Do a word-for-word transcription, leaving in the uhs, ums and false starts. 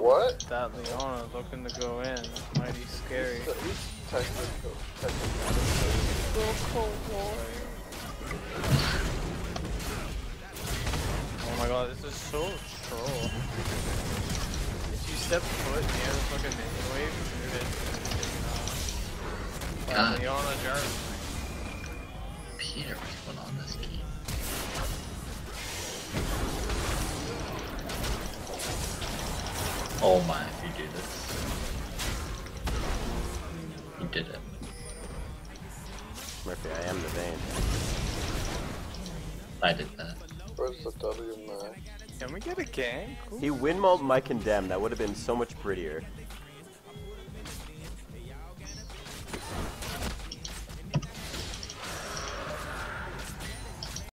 what? That Leona looking to go in. Mighty scary. He's, he's technical. Technical. Little cold boy. Oh my god, this is so troll. If you step foot near the fucking minion wave, you're in, uh, Leona Jar. Peter was put on this game. Oh my, if you do this. You did it. Murphy, I am the Vayne. I did that. Where's the W man? Can we get a gang? Ooh. He windmilled my condemn. That would have been so much prettier.